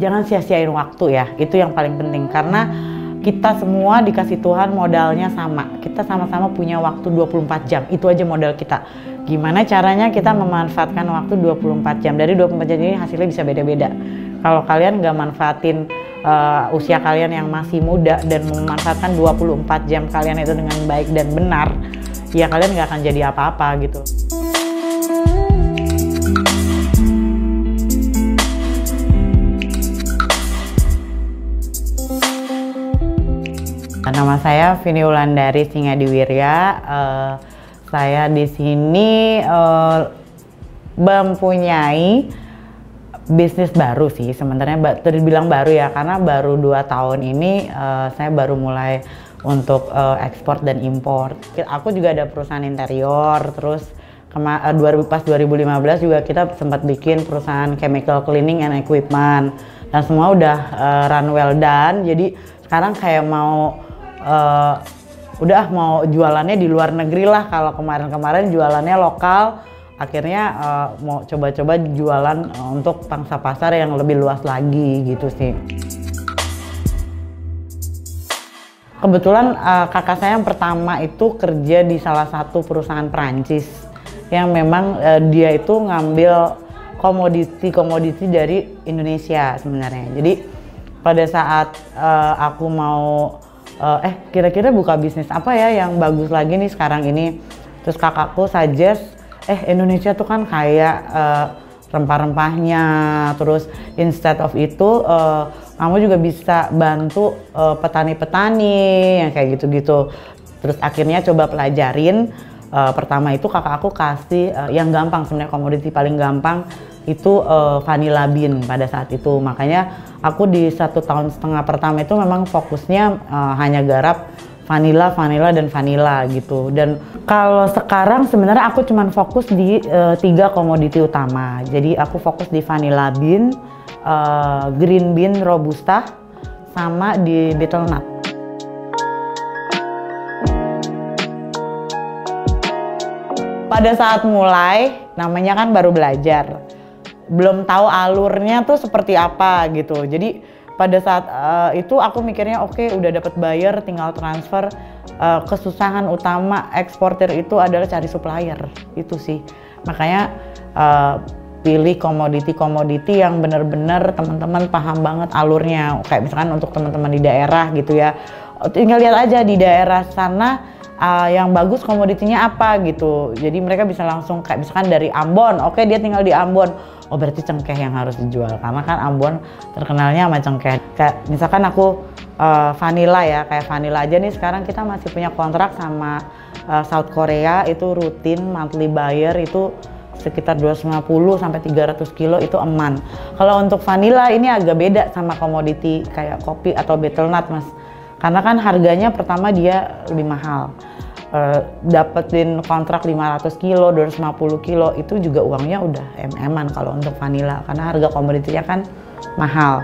jangan sia-siain waktu ya, itu yang paling penting. Karena kita semua dikasih Tuhan modalnya sama, kita sama-sama punya waktu 24 jam, itu aja modal kita. Gimana caranya kita memanfaatkan waktu 24 jam, dari 24 jam ini hasilnya bisa beda-beda. Kalau kalian nggak manfaatin usia kalian yang masih muda dan memanfaatkan 24 jam kalian itu dengan baik dan benar, ya kalian nggak akan jadi apa-apa gitu. Nama saya Vini Wulandari Singadiwirya. Saya di sini mempunyai bisnis baru sih, sebenarnya terbilang baru ya, karena baru 2 tahun ini saya baru mulai untuk ekspor dan impor. Aku juga ada perusahaan interior, terus pas 2015 juga kita sempat bikin perusahaan chemical cleaning and equipment, dan semua udah run well done. Jadi sekarang kayak mau mau jualannya di luar negeri lah. Kalau kemarin jualannya lokal, akhirnya mau coba-coba jualan untuk pangsa pasar yang lebih luas lagi gitu sih. Kebetulan kakak saya yang pertama itu kerja di salah satu perusahaan Perancis yang memang dia itu ngambil komoditi dari Indonesia sebenarnya. Jadi pada saat aku mau kira-kira buka bisnis apa ya yang bagus lagi nih sekarang ini, terus kakakku suggest Indonesia tuh kan kayak rempah-rempahnya, terus instead of itu kamu juga bisa bantu petani-petani yang kayak gitu-gitu. Terus akhirnya coba pelajarin. Pertama itu kakak aku kasih yang gampang, sebenarnya komoditi paling gampang itu vanilla bean pada saat itu. Makanya aku di 1,5 tahun pertama itu memang fokusnya hanya garap vanilla dan vanilla gitu. Dan kalau sekarang sebenarnya aku cuma fokus di 3 komoditi utama. Jadi aku fokus di vanilla bean, green bean robusta, sama di betel nut. Pada saat mulai, namanya kan baru belajar, belum tahu alurnya tuh seperti apa gitu. Jadi pada saat itu aku mikirnya oke, udah dapat buyer, tinggal transfer. Kesusahan utama eksportir itu adalah cari supplier, itu sih. Makanya pilih komoditi yang benar-benar teman-teman paham banget alurnya. Kayak misalkan untuk teman-teman di daerah gitu ya, tinggal lihat aja di daerah sana yang bagus komoditinya apa gitu. Jadi mereka bisa langsung kayak misalkan dari Ambon, oke dia tinggal di Ambon, oh berarti cengkeh yang harus dijual, karena kan Ambon terkenalnya sama cengkeh. Kayak misalkan aku vanilla ya, kayak vanilla aja nih sekarang kita masih punya kontrak sama South Korea, itu rutin monthly buyer itu sekitar 250 sampai 300 kilo itu aman. Kalau untuk vanilla ini agak beda sama komoditi kayak kopi atau betel nut mas, karena kan harganya pertama dia lebih mahal. Dapetin kontrak 500 kilo, 250 kilo itu juga uangnya udah MM-an kalau untuk vanilla, karena harga komoditinya kan mahal.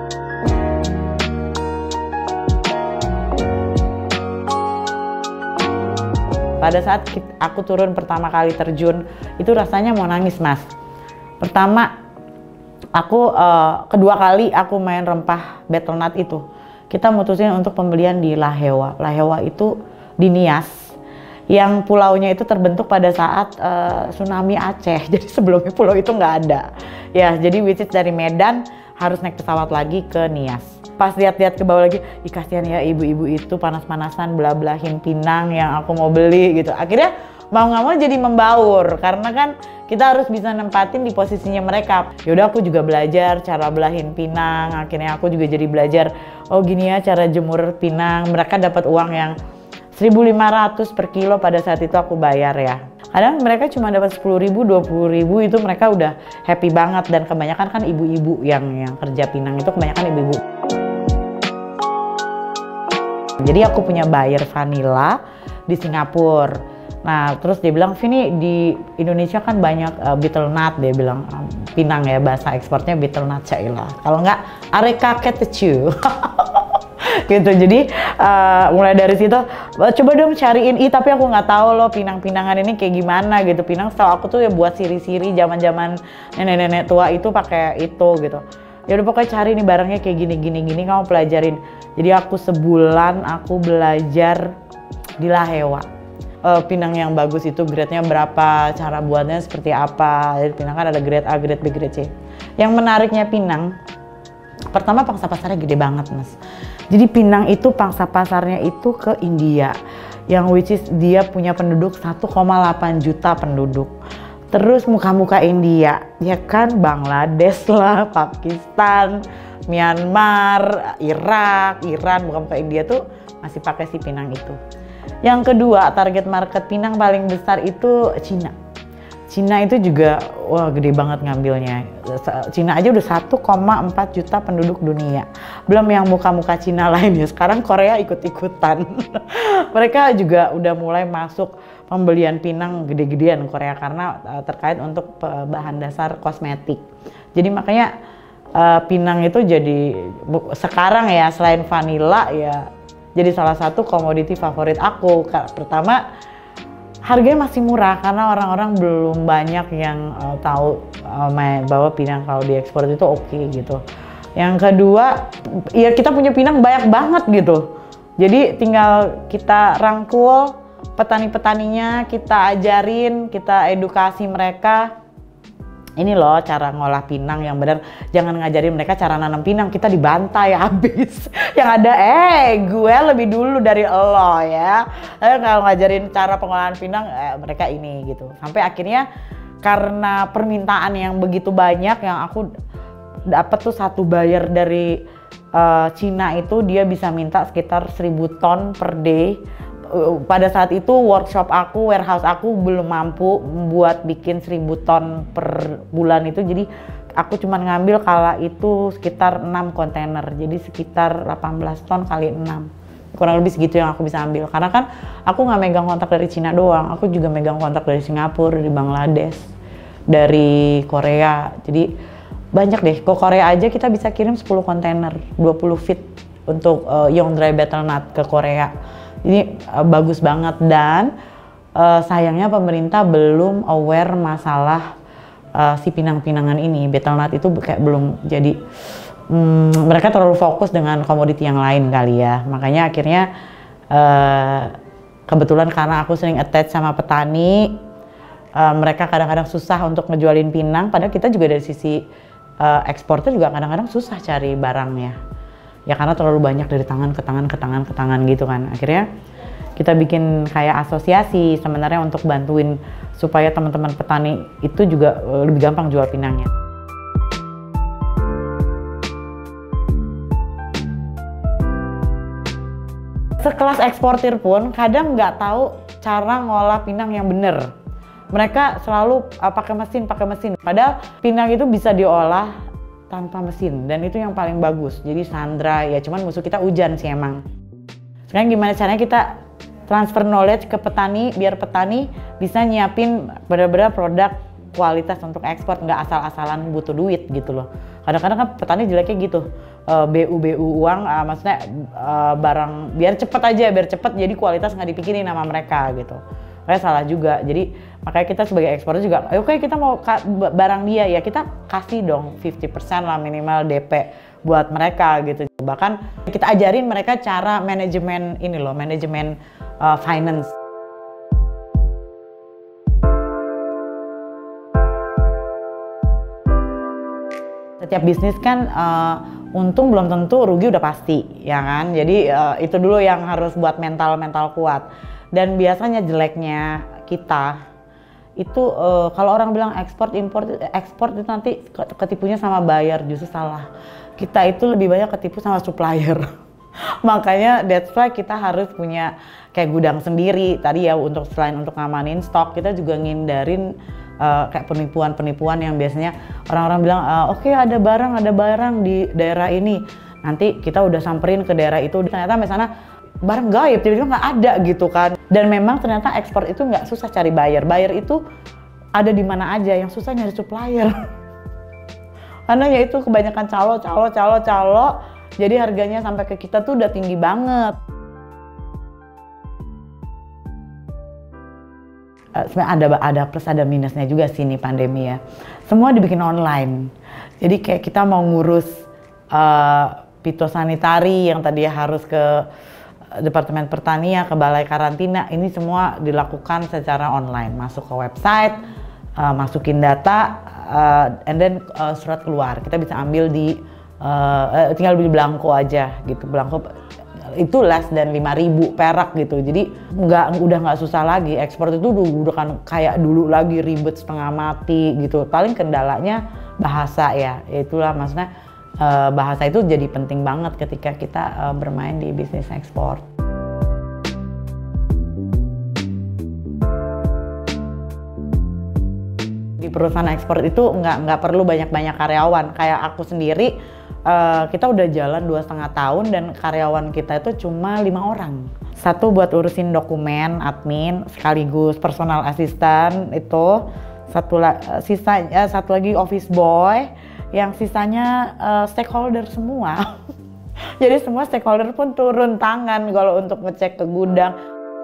Pada saat aku turun pertama kali terjun, itu rasanya mau nangis mas. Pertama, kedua kali aku main rempah betel nut itu, kita mutusin untuk pembelian di Lahewa. Lahewa itu di Nias, yang pulaunya itu terbentuk pada saat tsunami Aceh. Jadi sebelumnya pulau itu nggak ada. Ya, jadi which is dari Medan harus naik pesawat lagi ke Nias. Pas lihat-lihat ke bawah lagi, ih kasihan ya ibu-ibu itu panas-panasan belah-belahin pinang yang aku mau beli gitu. Akhirnya mau nggak mau jadi membaur, karena kan kita harus bisa nempatin di posisinya mereka. Yaudah aku juga belajar cara belahin pinang, akhirnya aku juga jadi belajar, oh gini ya cara jemur pinang. Mereka dapat uang yang 1.500 per kilo, pada saat itu aku bayar ya. Kadang mereka cuma dapat 10.000, 20.000 itu mereka udah happy banget. Dan kebanyakan kan ibu-ibu yang kerja pinang itu kebanyakan ibu-ibu. Jadi aku punya buyer vanilla di Singapura. Nah terus dia bilang, Vini di Indonesia kan banyak betel nut, dia bilang pinang ya, bahasa ekspornya betel nut cailah. Kalau nggak areka ketecu. Gitu. Jadi mulai dari situ coba dong cariin, tapi aku nggak tahu loh pinang-pinangan ini kayak gimana gitu. Pinang setahu aku tuh ya buat siri-siri zaman-zaman nenek-nenek tua itu pakai itu gitu. Ya udah pokoknya cari nih barangnya kayak gini kamu pelajarin. Jadi aku sebulan aku belajar di Lahewa. Pinang yang bagus itu grade-nya berapa, cara buatnya seperti apa. Jadi pinang kan ada grade A, grade B, grade C. Yang menariknya Pinang, pertama pangsa pasarnya gede banget mas. Jadi Pinang itu pangsa pasarnya itu ke India, yang which is dia punya penduduk 1,8 juta penduduk. Terus muka-muka India, ya kan, Bangladesh lah, Pakistan, Myanmar, Irak, Iran, muka-muka India tuh masih pakai si Pinang itu. Yang kedua, target market Pinang paling besar itu Cina. Cina itu juga, wah gede banget ngambilnya. Cina aja udah 1,4 juta penduduk dunia. Belum yang muka-muka Cina lainnya. Sekarang Korea ikut-ikutan. Mereka juga udah mulai masuk pembelian Pinang gede-gedean Korea karena terkait untuk bahan dasar kosmetik. Jadi makanya Pinang itu jadi sekarang ya selain vanilla ya jadi salah satu komoditi favorit aku. Pertama, harganya masih murah karena orang-orang belum banyak yang tahu bahwa Pinang kalau diekspor itu oke gitu. Yang kedua, ya kita punya Pinang banyak banget gitu. Jadi tinggal kita rangkul petani-petaninya, kita ajarin, kita edukasi mereka. Ini loh cara ngolah Pinang yang benar. Jangan ngajarin mereka cara nanam Pinang, kita dibantai habis. Yang ada, gue lebih dulu dari lo ya. Kalau ngajarin cara pengolahan Pinang, mereka ini gitu. Sampai akhirnya karena permintaan yang begitu banyak, yang aku dapat tuh satu buyer dari Cina itu dia bisa minta sekitar 1.000 ton per day. Pada saat itu workshop aku, warehouse aku belum mampu buat bikin 1.000 ton per bulan itu, jadi aku cuma ngambil kala itu sekitar 6 kontainer, jadi sekitar 18 ton kali 6, kurang lebih segitu yang aku bisa ambil. Karena kan aku nggak megang kontak dari Cina doang, aku juga megang kontak dari Singapura, dari Bangladesh, dari Korea. Jadi banyak deh, ke Korea aja kita bisa kirim 10 kontainer 20 feet untuk Young Dry Betel Nut ke Korea. Ini bagus banget dan sayangnya pemerintah belum aware masalah si pinang-pinangan ini. Betel nut itu kayak belum jadi, mereka terlalu fokus dengan komoditi yang lain kali ya. Makanya akhirnya kebetulan karena aku sering attach sama petani, mereka kadang-kadang susah untuk ngejualin Pinang. Padahal kita juga dari sisi ekspornya juga kadang-kadang susah cari barangnya. Ya karena terlalu banyak dari tangan ke tangan ke tangan ke tangan gitu kan. Akhirnya kita bikin kayak asosiasi sebenarnya untuk bantuin supaya teman-teman petani itu juga lebih gampang jual Pinangnya. Sekelas eksportir pun kadang nggak tahu cara ngolah Pinang yang bener. Mereka selalu pakai mesin. Padahal Pinang itu bisa diolah tanpa mesin dan itu yang paling bagus. Jadi Sandra ya, cuman musuh kita hujan sih emang. Sekarang gimana caranya kita transfer knowledge ke petani biar petani bisa nyiapin benar-benar produk kualitas untuk ekspor, nggak asal-asalan butuh duit gitu loh. Kadang-kadang kan petani jeleknya gitu, BU uang, maksudnya barang biar cepet jadi kualitas nggak dipikirin sama mereka gitu. Kayak salah juga. Jadi makanya kita sebagai ekspornya juga, oke kita mau barang dia ya kita kasih dong 50% lah minimal DP buat mereka gitu. Bahkan kita ajarin mereka cara manajemen ini loh, manajemen finance. Setiap bisnis kan untung belum tentu, rugi udah pasti ya kan. Jadi itu dulu yang harus buat mental kuat. Dan biasanya jeleknya kita itu kalau orang bilang ekspor itu nanti ketipunya sama buyer, justru salah. Kita itu lebih banyak ketipu sama supplier. Makanya that's why kita harus punya kayak gudang sendiri tadi ya, untuk selain untuk ngamanin stok, kita juga ngindarin kayak penipuan yang biasanya orang-orang bilang oke, ada barang di daerah ini, nanti kita udah samperin ke daerah itu, ternyata misalnya barang gaib, tiba-tiba nggak ada gitu kan. Dan memang ternyata ekspor itu nggak susah cari buyer itu ada di mana aja, yang susah nyari supplier. Karena ya itu kebanyakan calo, jadi harganya sampai ke kita tuh udah tinggi banget. sebenarnya ada plus ada minusnya juga sih nih pandemi ya. Semua dibikin online. Jadi kayak kita mau ngurus fitosanitari yang tadi harus ke Departemen Pertanian, ke Balai Karantina, ini semua dilakukan secara online. Masuk ke website, masukin data, and then surat keluar. Kita bisa ambil di, tinggal beli belangko aja gitu. Belangko itu less dan 5.000 perak gitu. Jadi udah nggak susah lagi. Ekspor itu udah kan kayak dulu lagi, ribet setengah mati gitu. Paling kendalanya bahasa ya. Itulah maksudnya bahasa itu jadi penting banget ketika kita bermain di bisnis ekspor. Di perusahaan ekspor itu nggak perlu banyak-banyak karyawan. Kayak aku sendiri, kita udah jalan 2,5 tahun dan karyawan kita itu cuma 5 orang. Satu buat urusin dokumen, admin, sekaligus personal assistant itu. Satu lagi office boy. Yang sisanya stakeholder semua. Jadi semua stakeholder pun turun tangan kalau untuk ngecek ke gudang.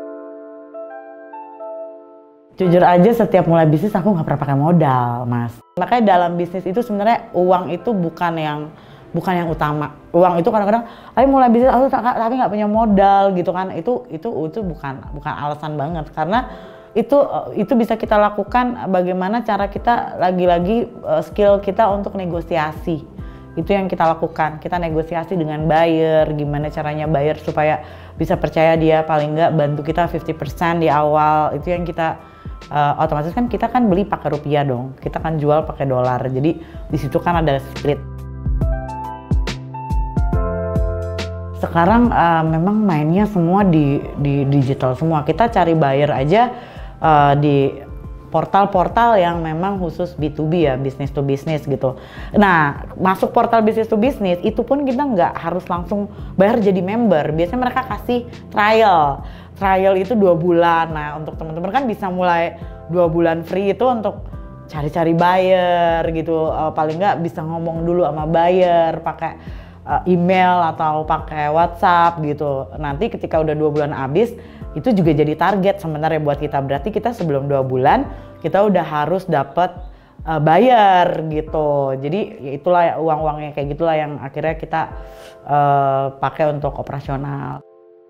Jujur aja setiap mulai bisnis aku nggak pernah pakai modal, Mas. Makanya dalam bisnis itu sebenarnya uang itu bukan yang utama. Uang itu kadang-kadang, tapi mulai bisnis aku tapi nggak punya modal gitu kan. Itu bukan alasan banget, karena itu bisa kita lakukan bagaimana cara kita lagi-lagi skill kita untuk negosiasi. Itu yang kita lakukan. Kita negosiasi dengan buyer, gimana caranya buyer supaya bisa percaya dia paling nggak bantu kita 50% di awal. Itu yang kita otomatis kan kita kan beli pakai rupiah dong. Kita kan jual pakai dolar. Jadi di situ kan ada split. Sekarang memang mainnya semua di digital semua. Kita cari buyer aja di portal-portal yang memang khusus B2B ya, business to business gitu. Nah, masuk portal business to business itu pun kita nggak harus langsung bayar jadi member. Biasanya mereka kasih trial. Trial itu 2 bulan. Nah, untuk teman-teman kan bisa mulai 2 bulan free itu untuk cari-cari buyer gitu. Paling nggak bisa ngomong dulu sama buyer pakai email atau pakai WhatsApp gitu. Nanti ketika udah 2 bulan habis, itu juga jadi target sebenarnya buat kita. Berarti kita sebelum 2 bulan kita udah harus dapat buyer gitu. Jadi ya itulah ya, uang-uangnya kayak gitulah yang akhirnya kita pakai untuk operasional.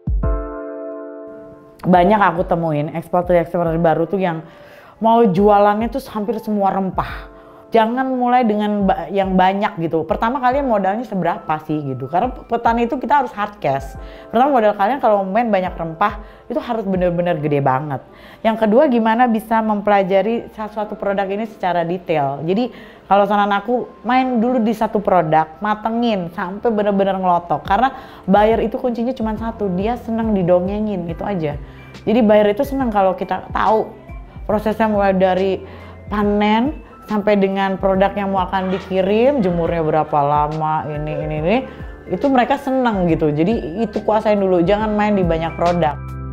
Banyak aku temuin eksportir baru tuh yang mau jualannya tuh hampir semua rempah. Jangan mulai dengan yang banyak gitu. Pertama kalian modalnya seberapa sih gitu. Karena petani itu kita harus hard cash. Pertama modal kalian kalau main banyak rempah itu harus benar-benar gede banget. Yang kedua gimana bisa mempelajari suatu produk ini secara detail. Jadi kalau saran aku main dulu di satu produk, matengin sampai benar-benar ngelotok. Karena buyer itu kuncinya cuma satu, dia senang didongengin, itu aja. Jadi buyer itu senang kalau kita tahu prosesnya mulai dari panen sampai dengan produk yang mau akan dikirim, jemurnya berapa lama, ini, itu mereka senang gitu. Jadi itu kuasain dulu, jangan main di banyak produk.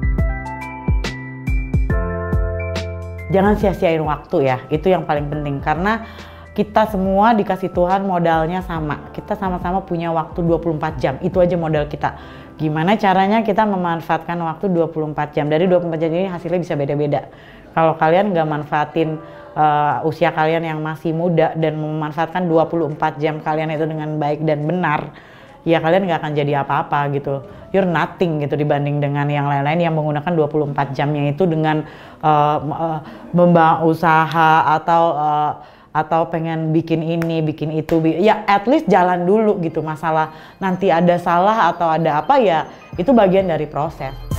Jangan sia-siain waktu ya, itu yang paling penting. Karena kita semua dikasih Tuhan modalnya sama. Kita sama-sama punya waktu 24 jam, itu aja modal kita. Gimana caranya kita memanfaatkan waktu 24 jam. Dari 24 jam ini hasilnya bisa beda-beda. Kalau kalian nggak manfaatin usia kalian yang masih muda dan memanfaatkan 24 jam kalian itu dengan baik dan benar, ya kalian nggak akan jadi apa-apa gitu. You're nothing gitu dibanding dengan yang lain-lain yang menggunakan 24 jamnya itu dengan membangun usaha atau pengen bikin ini, bikin itu, ya at least jalan dulu gitu. Masalah nanti ada salah atau ada apa ya, itu bagian dari proses.